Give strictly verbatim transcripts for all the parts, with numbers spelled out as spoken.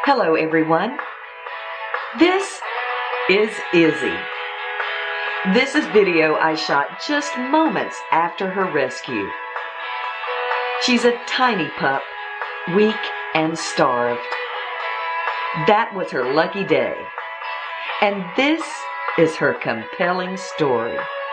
Hello everyone, this is Izzy. This is video I shot just moments after her rescue. She's a tiny pup, weak and starved. That was her lucky day. And this is her compelling story.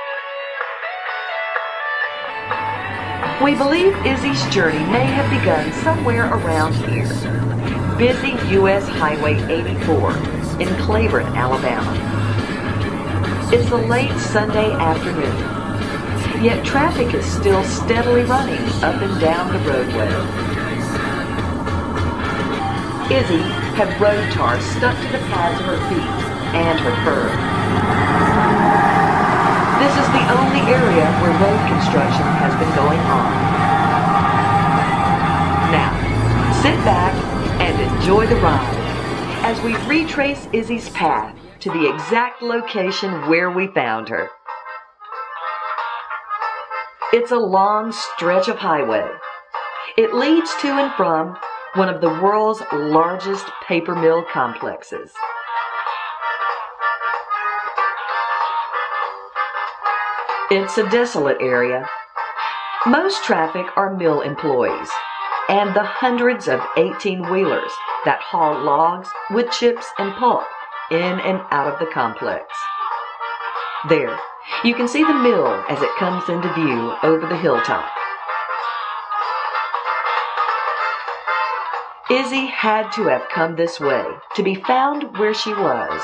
We believe Izzy's journey may have begun somewhere around here. Busy U S Highway eighty-four in Claiborne, Alabama. It's a late Sunday afternoon, yet traffic is still steadily running up and down the roadway. Izzy had road tar stuck to the pads of her feet and her fur. This is the only area where road construction has been going on. Now, sit back and enjoy the ride as we retrace Izzy's path to the exact location where we found her. It's a long stretch of highway. It leads to and from one of the world's largest paper mill complexes. It's a desolate area. Most traffic are mill employees and the hundreds of eighteen-wheelers that haul logs, wood chips, and pulp in and out of the complex. There, you can see the mill as it comes into view over the hilltop. Izzy had to have come this way to be found where she was.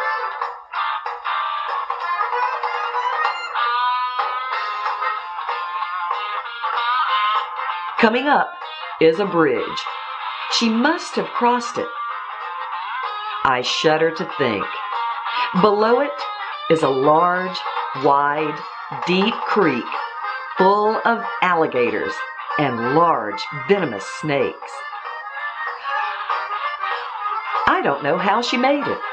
Coming up is a bridge. She must have crossed it. I shudder to think. Below it is a large, wide, deep creek full of alligators and large, venomous snakes. I don't know how she made it.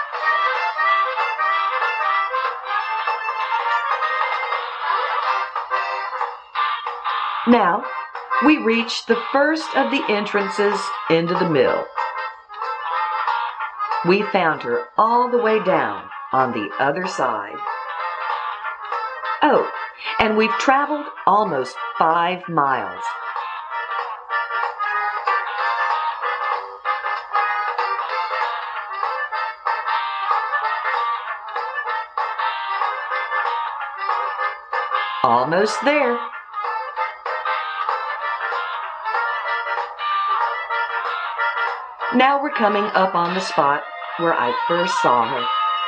Now, we reach the first of the entrances into the mill. We found her all the way down on the other side. Oh, and we've traveled almost five miles. Almost there. Now we're coming up on the spot where I first saw her.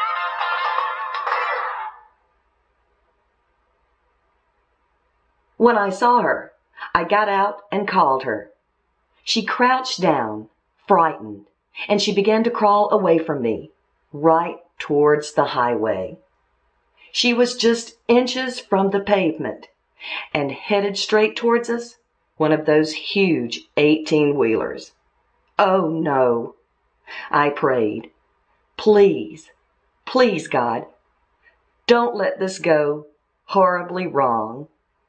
When I saw her, I got out and called her. She crouched down, frightened, and she began to crawl away from me, right towards the highway. She was just inches from the pavement and headed straight towards us, one of those huge eighteen-wheelers. Oh no, I prayed. Please, please God, don't let this go horribly wrong.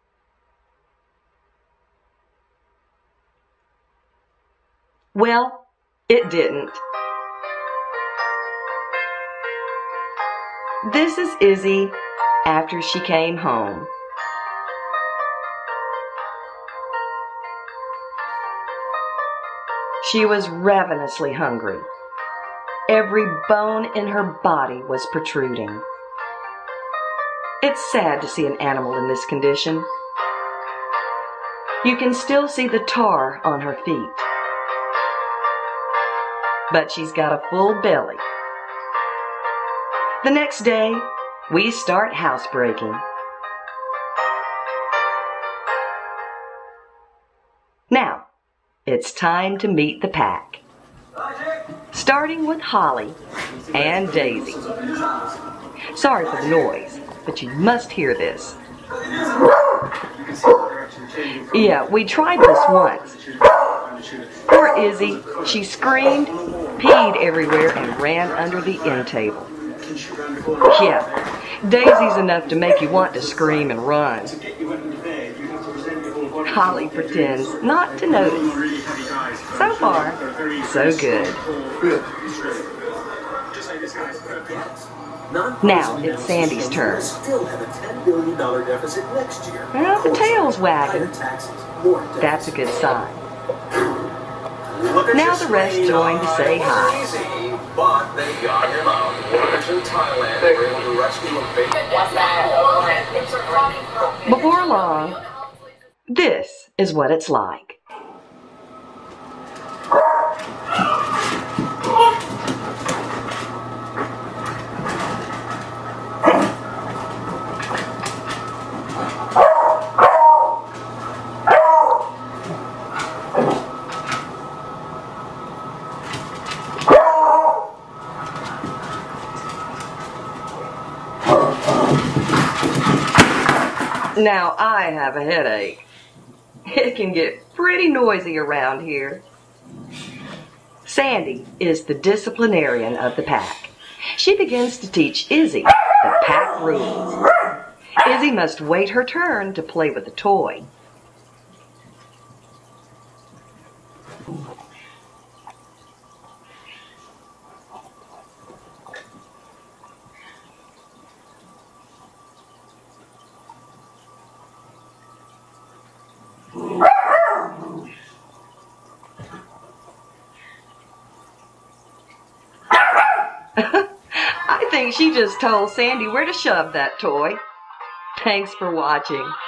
Well, it didn't. This is Izzy after she came home. She was ravenously hungry. Every bone in her body was protruding. It's sad to see an animal in this condition. You can still see the tar on her feet. But she's got a full belly. The next day, we start housebreaking. Now, it's time to meet the pack. Starting with Holly and Daisy. Sorry for the noise, but you must hear this. Yeah, we tried this once. Poor Izzy, she screamed, peed everywhere, and ran under the end table. Yeah, Daisy's enough to make you want to scream and run. Holly pretends not to notice. So far, so good. Now it's Sandy's turn. Well, the tail's wagging. That's a good sign. Now the rest join to say hi. But they got him out. Workers in Thailand were able to rescue a baby. Before long, this is what it's like. Now I have a headache. It can get pretty noisy around here. Sandy is the disciplinarian of the pack. She begins to teach Izzy the pack rules. Izzy must wait her turn to play with the toy. I think she just told Sandy where to shove that toy. Thanks for watching.